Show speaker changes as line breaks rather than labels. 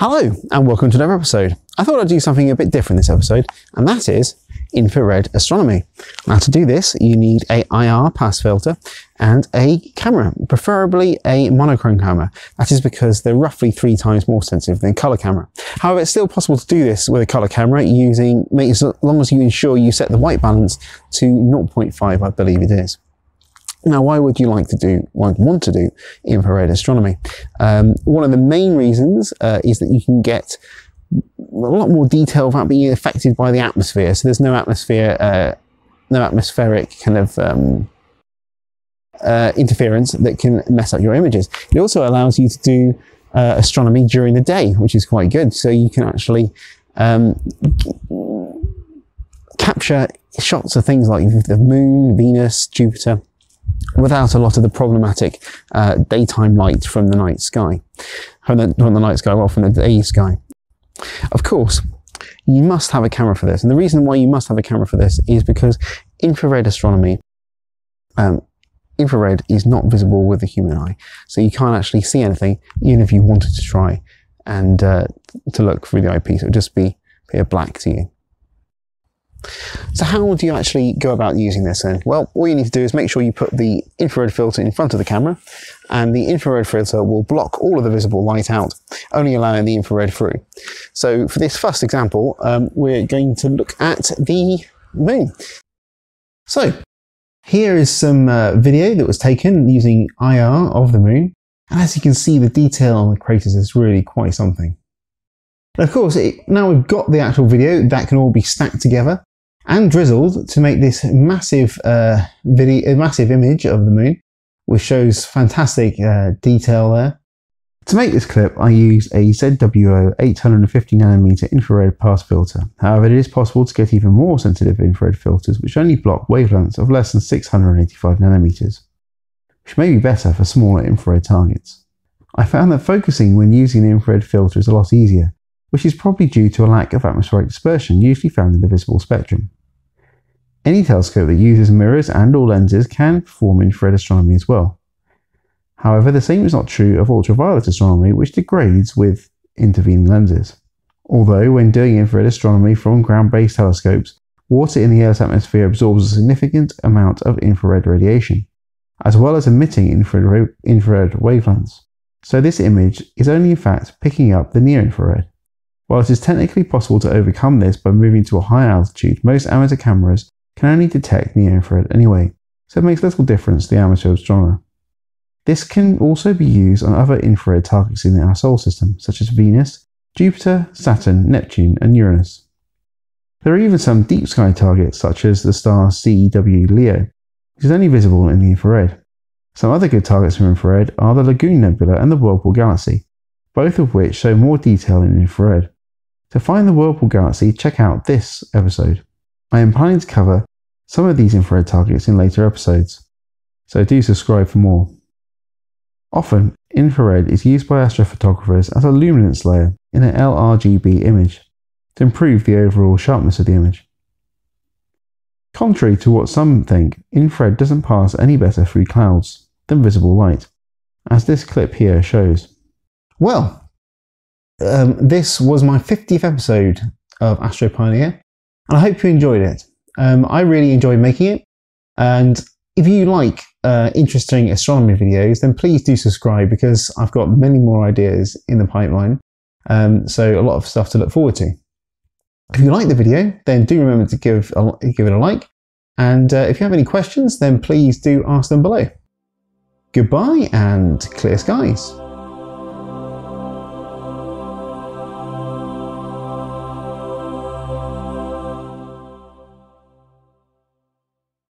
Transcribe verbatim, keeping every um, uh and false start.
Hello and welcome to another episode. I thought I'd do something a bit different this episode, and that is infrared astronomy. Now to do this you need a I R pass filter and a camera, preferably a monochrome camera. That is because they're roughly three times more sensitive than colour camera. However, it's still possible to do this with a colour camera using, as long as you ensure you set the white balance to zero point five, I believe it is. Now, why would you like to do, want to do infrared astronomy? Um, one of the main reasons uh, is that you can get a lot more detail without being affected by the atmosphere. So there's no atmosphere, uh, no atmospheric kind of um, uh, interference that can mess up your images. It also allows you to do uh, astronomy during the day, which is quite good. So you can actually um, capture shots of things like the moon, Venus, Jupiter, without a lot of the problematic uh, daytime light from the night sky. From the, from the night sky, well, from the day sky. Of course, you must have a camera for this. And the reason why you must have a camera for this is because infrared astronomy, um, infrared is not visible with the human eye. So you can't actually see anything, even if you wanted to try and uh, to look through the eyepiece. It would just be, be black to you. So how do you actually go about using this then? Well, all you need to do is make sure you put the infrared filter in front of the camera, and the infrared filter will block all of the visible light out, only allowing the infrared through. So for this first example, um, we're going to look at the moon. So here is some uh, video that was taken using I R of the moon, and as you can see, the detail on the craters is really quite something. And of course, it, now we've got the actual video, that can all be stacked together and drizzled to make this massive uh, video, a massive image of the moon, which shows fantastic uh, detail there. To make this clip, I used a Z W O eight hundred fifty nanometer infrared pass filter. However, it is possible to get even more sensitive infrared filters, which only block wavelengths of less than six hundred eighty-five nanometers, which may be better for smaller infrared targets. I found that focusing when using an infrared filter is a lot easier, which is probably due to a lack of atmospheric dispersion usually found in the visible spectrum. Any telescope that uses mirrors and or lenses can perform infrared astronomy as well. However, the same is not true of ultraviolet astronomy, which degrades with intervening lenses. Although, when doing infrared astronomy from ground-based telescopes, water in the Earth's atmosphere absorbs a significant amount of infrared radiation, as well as emitting infrared, infrared wavelengths. So this image is only in fact picking up the near-infrared. While it is technically possible to overcome this by moving to a higher altitude, most amateur cameras can only detect near-infrared anyway, so it makes little difference to the amateur astronomer. This can also be used on other infrared targets in our solar system, such as Venus, Jupiter, Saturn, Neptune, and Uranus. There are even some deep sky targets, such as the star C W Leo, which is only visible in the infrared. Some other good targets for infrared are the Lagoon Nebula and the Whirlpool Galaxy, both of which show more detail in infrared. To find the Whirlpool Galaxy, check out this episode. I am planning to cover some of these infrared targets in later episodes, so do subscribe for more. Often, infrared is used by astrophotographers as a luminance layer in an L R G B image to improve the overall sharpness of the image. Contrary to what some think, infrared doesn't pass any better through clouds than visible light, as this clip here shows. Well, um, this was my fiftieth episode of Astro Pioneer, and I hope you enjoyed it. Um, I really enjoyed making it, and if you like uh, interesting astronomy videos, then please do subscribe, because I've got many more ideas in the pipeline, um, so a lot of stuff to look forward to. If you like the video, then do remember to give, a, give it a like, and uh, if you have any questions, then please do ask them below. Goodbye and clear skies.